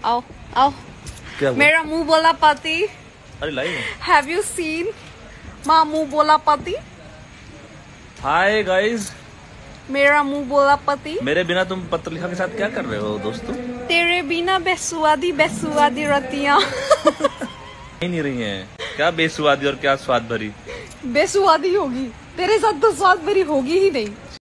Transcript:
आओ आओ। क्या हुआ? मेरा मुंह बोला पति। अरे लाइव हैव यू सीन माँ मुंह बोला पति? हाय गाइस, मेरा मुंह बोला पति। मेरे बिना तुम पत्र लिखा के साथ क्या कर रहे हो दोस्तों? तेरे बिना बेसुआदी बेसुआदी रतियां। ही नहीं रही हैं क्या बेसुआदी और क्या स्वाद भरी? बेसुआदी होगी तेरे साथ तो स्वाद भरी होगी ही नहीं।